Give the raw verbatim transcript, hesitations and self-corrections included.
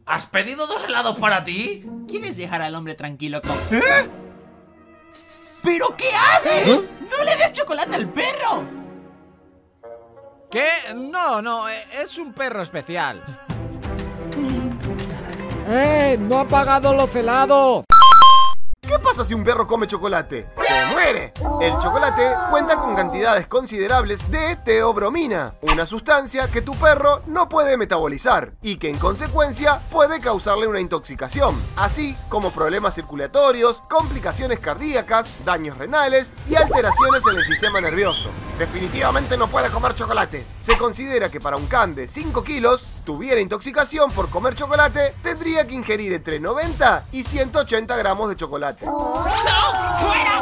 ¿Has pedido dos helados para ti? ¿Quieres dejar al hombre tranquilo con... ¿Eh? ¿Pero qué haces? ¿Eh? ¡No le des chocolate al perro! ¿Qué? No, no, es un perro especial. ¡Eh! ¡No ha pagado los helados! ¿Qué pasa si un perro come chocolate? ¡Se muere! El chocolate cuenta con cantidades considerables de teobromina, una sustancia que tu perro no puede metabolizar y que en consecuencia puede causarle una intoxicación, así como problemas circulatorios, complicaciones cardíacas, daños renales y alteraciones en el sistema nervioso. Definitivamente no puede comer chocolate. Se considera que para un can de cinco kilos tuviera intoxicación por comer chocolate, tendría que ingerir entre noventa y ciento ochenta gramos de chocolate. ¡No! ¡Fuera!